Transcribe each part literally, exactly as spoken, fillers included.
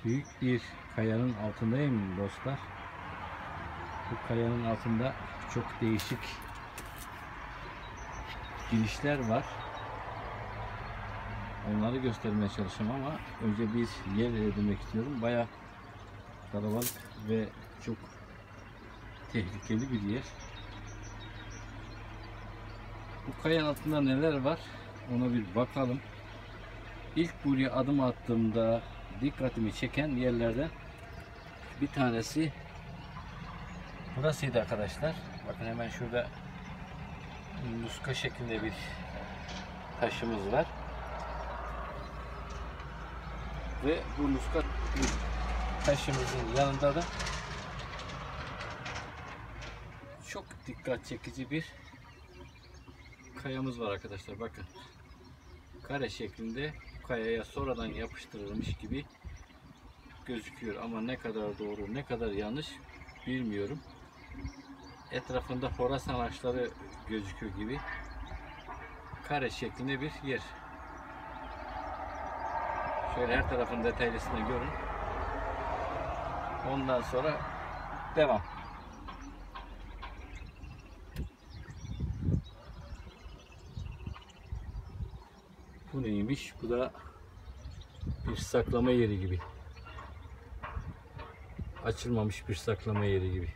büyük bir kayanın altındayım dostlar. Bu kayanın altında çok değişik girişler var. Onları göstermeye çalışacağım ama önce bir yer edinmek istiyorum. Bayağı kalabalık ve çok tehlikeli bir yer. Bu kayanın altında neler var ona bir bakalım. İlk buraya adım attığımda dikkatimi çeken yerlerden bir tanesi burasıydı arkadaşlar. Bakın hemen şurada muska şeklinde bir taşımız var. Ve bu muska taşımızın yanında da çok dikkat çekici bir kayamız var arkadaşlar. Bakın. Kare şeklinde kayaya sonradan yapıştırılmış gibi gözüküyor ama ne kadar doğru ne kadar yanlış bilmiyorum. Etrafında Horasan ağaçları gözüküyor gibi kare şeklinde bir yer. Şöyle her tarafın detaylısını görün. Ondan sonra devam. Bu neymiş? Bu da bir saklama yeri gibi. Açılmamış bir saklama yeri gibi.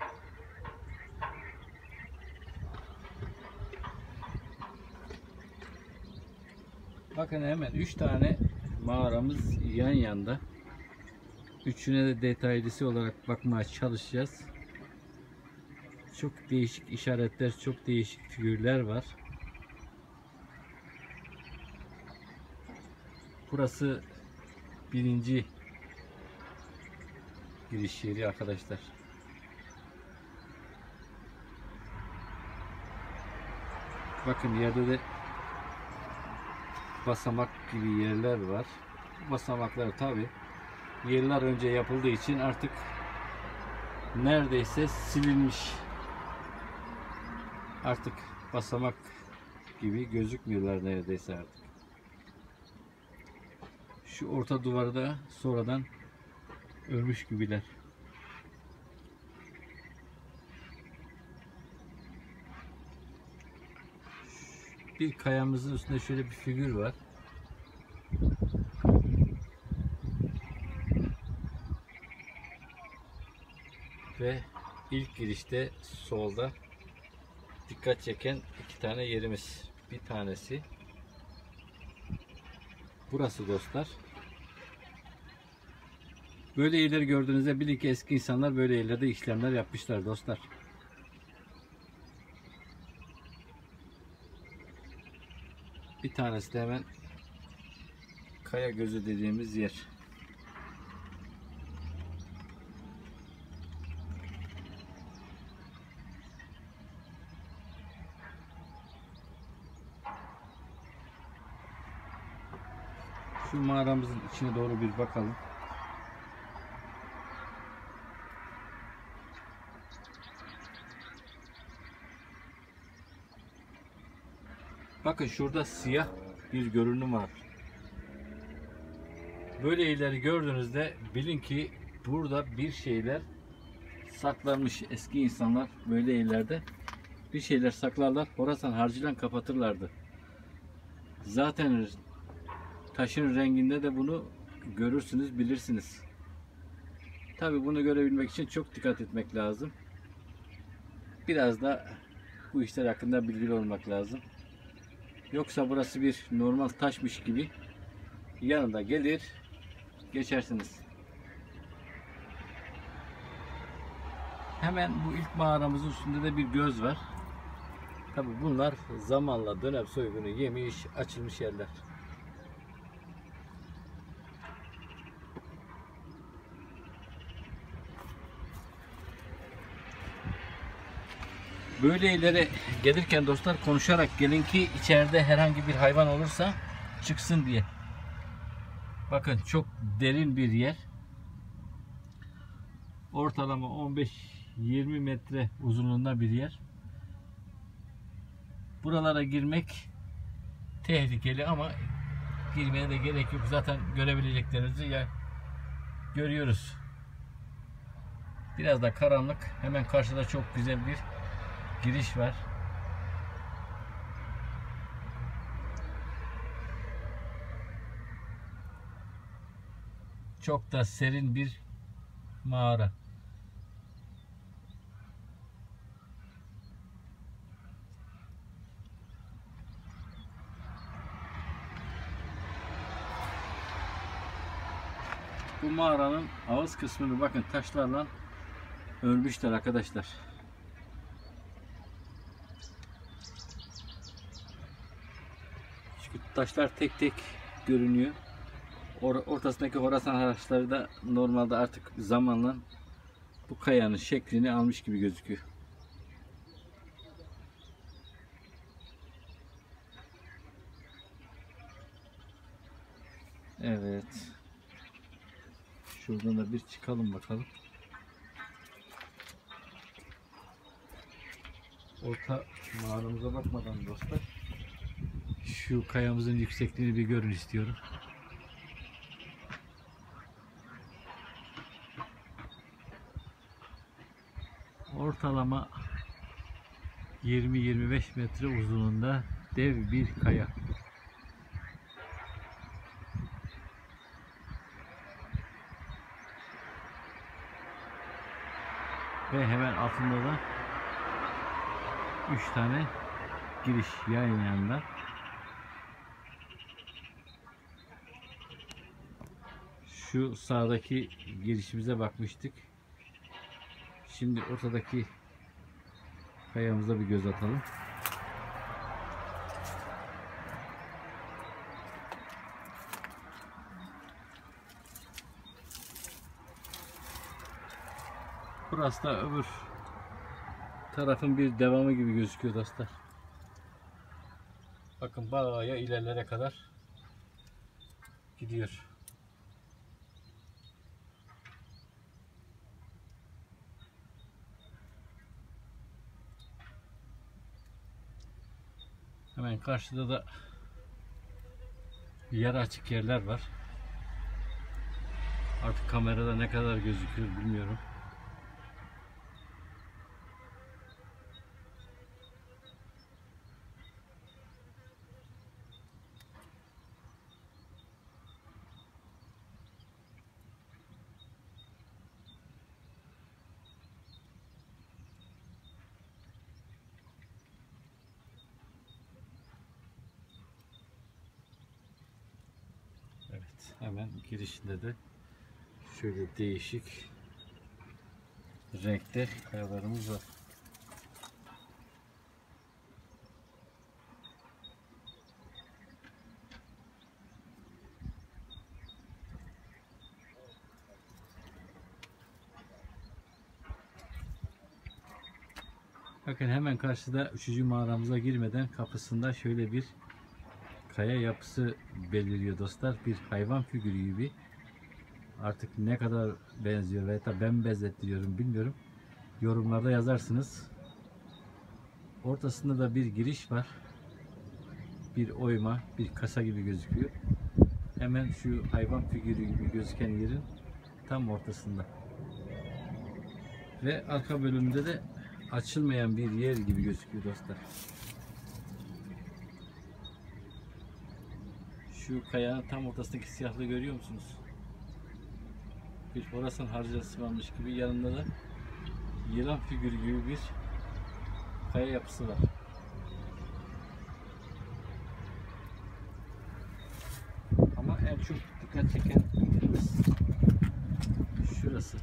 Bakın hemen üç tane mağaramız yan yanda. Üçüne de detaylısı olarak bakmaya çalışacağız. Çok değişik işaretler, çok değişik figürler var. Burası birinci giriş yeri arkadaşlar. Bakın yerde de basamak gibi yerler var. Bu basamaklar tabi yıllar önce yapıldığı için artık neredeyse silinmiş. Artık basamak gibi gözükmüyorlar neredeyse artık. Şu orta duvarı da sonradan örmüş gibiler. Bir kayamızın üstünde şöyle bir figür var. Ve ilk girişte solda dikkat çeken iki tane yerimiz. Bir tanesi burası dostlar. Böyle yerleri gördüğünüzde bilin ki eski insanlar böyle yerlerde işlemler yapmışlar dostlar. Bir tanesi de hemen kaya gözü dediğimiz yer. Şu mağaramızın içine doğru bir bakalım. Bakın şurada siyah bir görünüm var. Böyle yerleri gördüğünüzde bilin ki burada bir şeyler saklanmış. Eski insanlar böyle yerlerde bir şeyler saklarlar. Horasan harcıyla kapatırlardı. Zaten taşın renginde de bunu görürsünüz, bilirsiniz. Tabi bunu görebilmek için çok dikkat etmek lazım. Biraz da bu işler hakkında bilgili olmak lazım. Yoksa burası bir normal taşmış gibi yanında gelir geçersiniz. Hemen bu ilk mağaramızın üstünde de bir göz var. Tabi bunlar zamanla dönem soygunu yemiş, açılmış yerler. Böyle yerlere gelirken dostlar konuşarak gelin ki içeride herhangi bir hayvan olursa çıksın diye. Bakın çok derin bir yer. Ortalama on beş yirmi metre uzunluğunda bir yer. Buralara girmek tehlikeli ama girmeye de gerek yok. Zaten görebileceklerinizi ya görüyoruz. Biraz da karanlık. Hemen karşıda çok güzel bir giriş var. Çok da serin bir mağara. Bu mağaranın ağız kısmını bakın taşlarla örmüşler arkadaşlar. Çünkü taşlar tek tek görünüyor. Or ortasındaki Horasan taşları da normalde artık zamanla bu kayanın şeklini almış gibi gözüküyor. Evet. Şuradan da bir çıkalım bakalım. Orta mağaramıza bakmadan dostlar, şu kayamızın yüksekliğini bir görün istiyorum. Ortalama yirmi yirmi beş metre uzunluğunda dev bir kaya. Ve hemen altında da üç tane giriş yan yanında. Şu sağdaki girişimize bakmıştık. Şimdi ortadaki kayamıza bir göz atalım. Burası da öbür tarafın bir devamı gibi gözüküyor dostlar. Bakın bayağı ilerlere kadar gidiyor. Hemen karşıda da yarı açık yerler var. Artık kamerada ne kadar gözüküyor bilmiyorum. Evet, hemen girişinde de şöyle değişik renkte kayalarımız var. Bakın hemen karşıda üçüncü mağaramıza girmeden kapısında şöyle bir kaya yapısı beliriyor dostlar. Bir hayvan figürü gibi. Artık ne kadar benziyor veya da ben benzettiriyorum bilmiyorum. Yorumlarda yazarsınız. Ortasında da bir giriş var. Bir oyma, bir kasa gibi gözüküyor. Hemen şu hayvan figürü gibi gözüken yerin tam ortasında. Ve arka bölümde de açılmayan bir yer gibi gözüküyor dostlar. Şu kayanın tam ortasındaki siyahlığı görüyor musunuz? Bir Horasan harcası varmış gibi, yanında da yılan figürü gibi bir kaya yapısı var. Ama en çok dikkat çeken yerimiz şurası.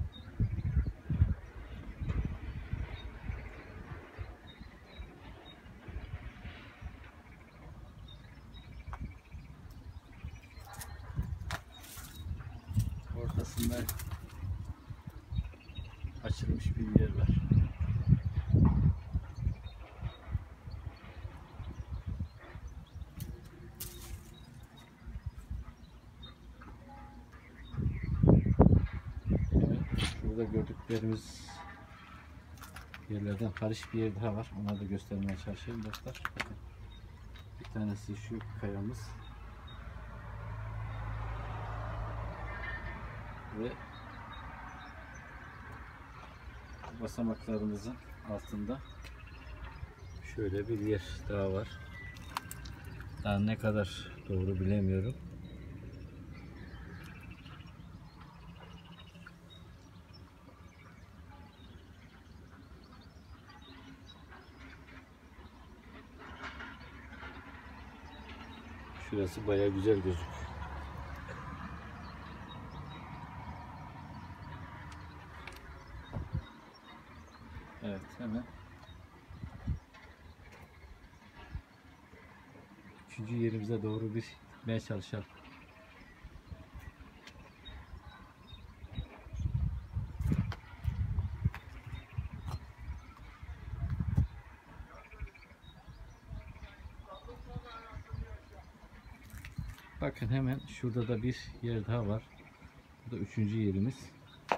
Ortasında açılmış bir yer var. Evet, şurada gördüklerimiz yerlerden karış bir yer daha var. Onları da göstermeye çalışayım dostlar. Bakın. Bir tanesi şu kayamız. Ve basamaklarımızın altında şöyle bir yer daha var. Daha ne kadar doğru bilemiyorum. Şurası bayağı güzel gözüküyor. Evet, hemen üçüncü yerimize doğru bir gitmeye çalışalım. Bakın hemen şurada da bir yer daha var. Bu da üçüncü yerimiz.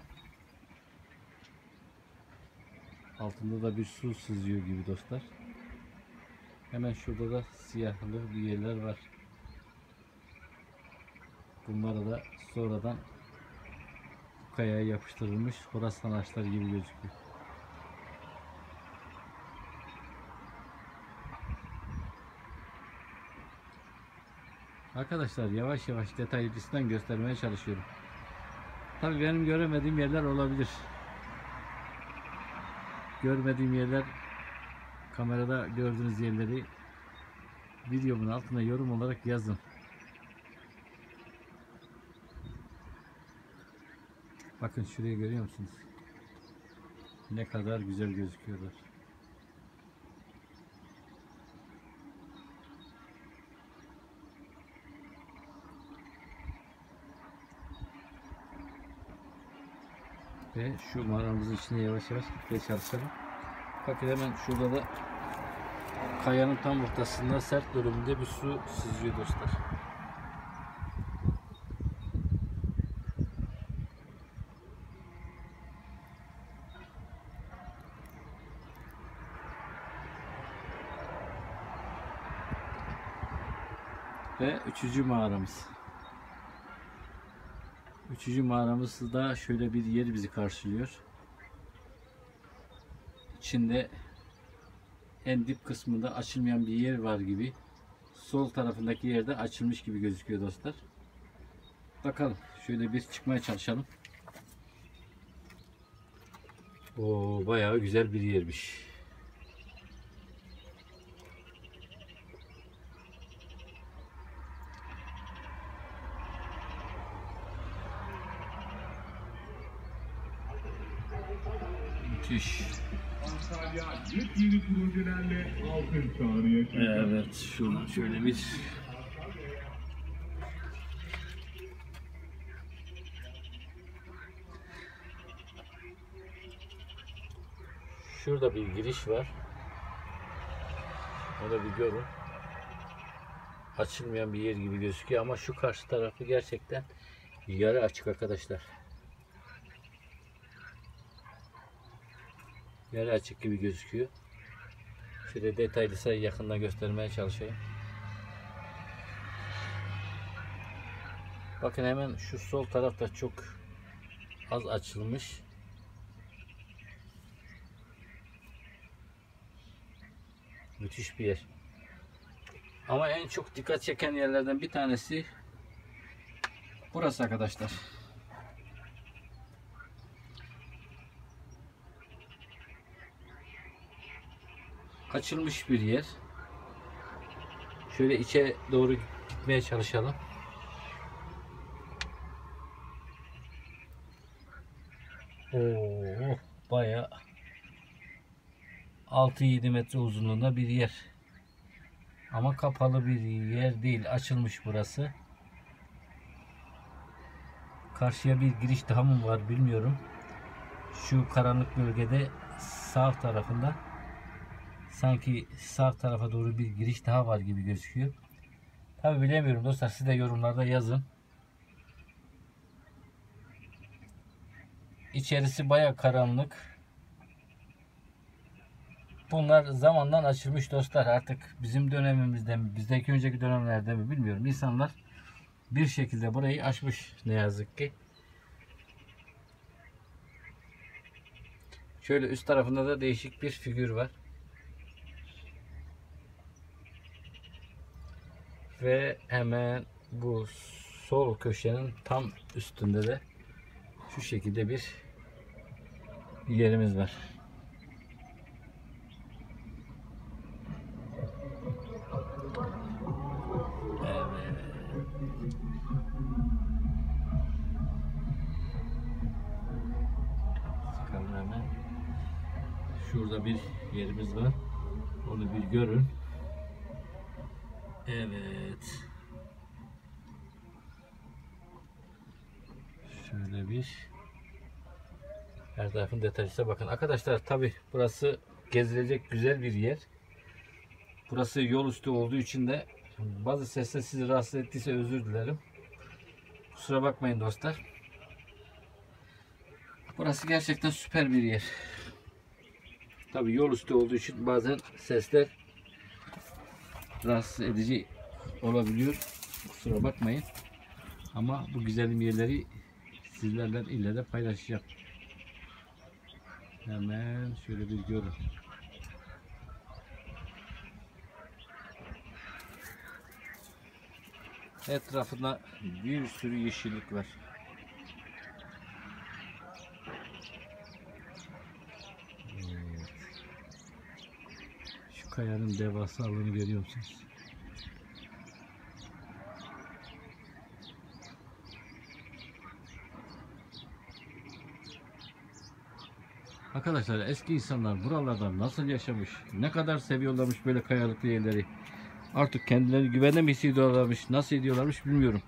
Altında da bir su sızıyor gibi dostlar. Hemen şurada da siyahlı bir yerler var. Bunlara da sonradan kayaya yapıştırılmış Horasan ağaçları gibi gözüküyor. Arkadaşlar yavaş yavaş detaylısından göstermeye çalışıyorum. Tabii benim göremediğim yerler olabilir. Görmediğim yerler, kamerada gördüğünüz yerleri videomun altına yorum olarak yazın. Bakın şurayı görüyor musunuz? Ne kadar güzel gözüküyorlar. Ve şu mağaramızın içine yavaş yavaş gitmeye çalışalım. Bakın hemen şurada da kayanın tam ortasında sert bölümünde bir su sızıyor dostlar. Ve üçüncü mağaramız. Üçüncü mağaramızda şöyle bir yer bizi karşılıyor. İçinde en dip kısmında açılmayan bir yer var gibi. Sol tarafındaki yerde açılmış gibi gözüküyor dostlar. Bakalım şöyle bir çıkmaya çalışalım. Oo, bayağı güzel bir yermiş. Müthiş. Antalya yepyeni projelerle altın çağını yaşayacak. Evet, şuradan şöyle bir şurada bir giriş var. Onu bir görün. Açılmayan bir yer gibi gözüküyor ama şu karşı tarafı gerçekten yarı açık arkadaşlar. Yarı açık gibi gözüküyor. Şöyle detaylısa yakından göstermeye çalışayım. Bakın hemen şu sol tarafta çok az açılmış. Müthiş bir yer. Ama en çok dikkat çeken yerlerden bir tanesi burası arkadaşlar. Açılmış bir yer. Şöyle içe doğru gitmeye çalışalım. Oo, bayağı altı yedi metre uzunluğunda bir yer. Ama kapalı bir yer değil. Açılmış burası. Karşıya bir giriş daha mı var bilmiyorum. Şu karanlık bölgede sağ tarafında sanki sağ tarafa doğru bir giriş daha var gibi gözüküyor. Tabi bilemiyorum dostlar. Siz de yorumlarda yazın. İçerisi bayağı karanlık. Bunlar zamandan açılmış dostlar. Artık bizim dönemimizde mi, bizdeki önceki dönemlerde mi bilmiyorum. İnsanlar bir şekilde burayı açmış ne yazık ki. Şöyle üst tarafında da değişik bir figür var. Ve hemen bu sol köşenin tam üstünde de şu şekilde bir yerimiz var. Evet. Çıkalım hemen. Şurada bir yerimiz var. Onu bir görün. Evet. Şöyle bir her tarafın detaylısı bakın. Arkadaşlar tabi burası gezilecek güzel bir yer. Burası yol üstü olduğu için de bazı sesler sizi rahatsız ettiyse özür dilerim. Kusura bakmayın dostlar. Burası gerçekten süper bir yer. Tabi yol üstü olduğu için bazen sesler rahatsız edici olabiliyor. Kusura bakmayın. Ama bu güzelim yerleri sizlerle ille de paylaşacağım. Hemen şöyle bir görün. Etrafında bir sürü yeşillik var. Evet. Şu kayanın devasalığını görüyor musunuz? Arkadaşlar eski insanlar buralarda nasıl yaşamış, ne kadar seviyorlarmış böyle kayalıklı yerleri. Artık kendilerini güvende mi hissediyorlarmış, nasıl ediyorlarmış bilmiyorum.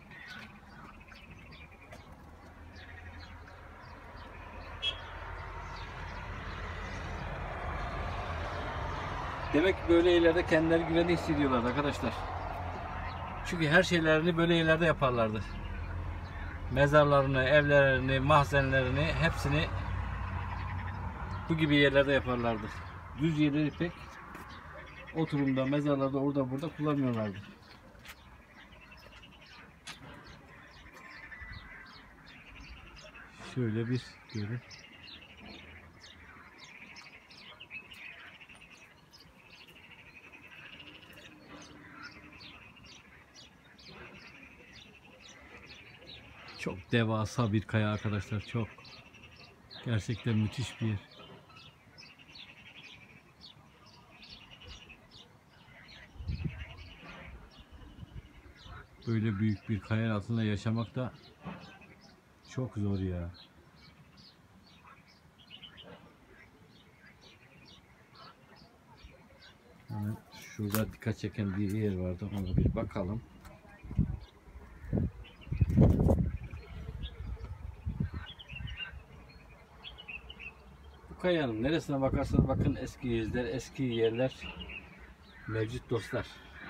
Demek ki böyle yerlerde kendileri güvende hissediyorlar arkadaşlar. Çünkü her şeylerini böyle yerlerde yaparlardı. Mezarlarını, evlerini, mahzenlerini hepsini bu gibi yerlerde yaparlardı. Düz yerleri pek oturumda, mezarlarda, orada burada kullanmıyorlardı. Şöyle bir görün. Çok devasa bir kaya arkadaşlar, çok. Gerçekten müthiş bir yer. Böyle büyük bir kaya altında yaşamak da çok zor ya. Yani şurada dikkat çeken bir yer vardı, ona bir bakalım. Bu kayanın neresine bakarsanız bakın eski izler, eski yerler mevcut dostlar.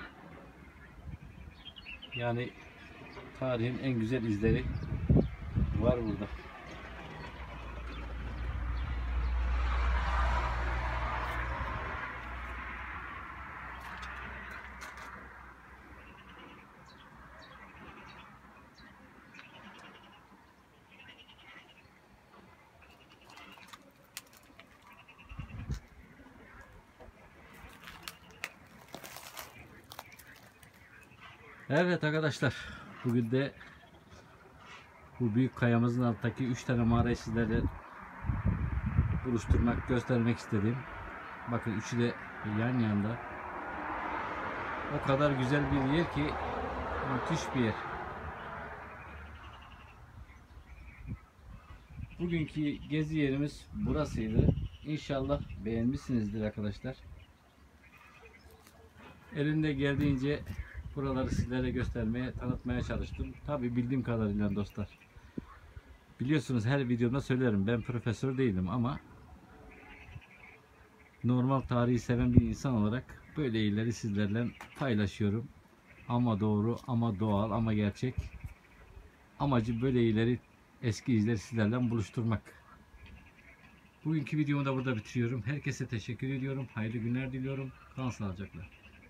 Yani tarihin en güzel izleri var burada. Evet arkadaşlar, bugün de bu büyük kayamızın altındaki üç tane mağarayı sizlerle buluşturmak, göstermek istedim. Bakın üçü de yan yanda. O kadar güzel bir yer ki, müthiş bir yer. Bugünkü gezi yerimiz burasıydı. İnşallah beğenmişsinizdir arkadaşlar. Elimde geldiğince buraları sizlere göstermeye, tanıtmaya çalıştım. Tabi bildiğim kadarıyla dostlar. Biliyorsunuz her videomda söylerim, ben profesör değilim ama normal tarihi seven bir insan olarak böyle yerleri sizlerle paylaşıyorum. Ama doğru, ama doğal, ama gerçek. Amacı böyle yerleri, eski izleri sizlerle buluşturmak. Bugünkü videomu da burada bitiriyorum. Herkese teşekkür ediyorum. Hayırlı günler diliyorum. Kalın sağlıcakla.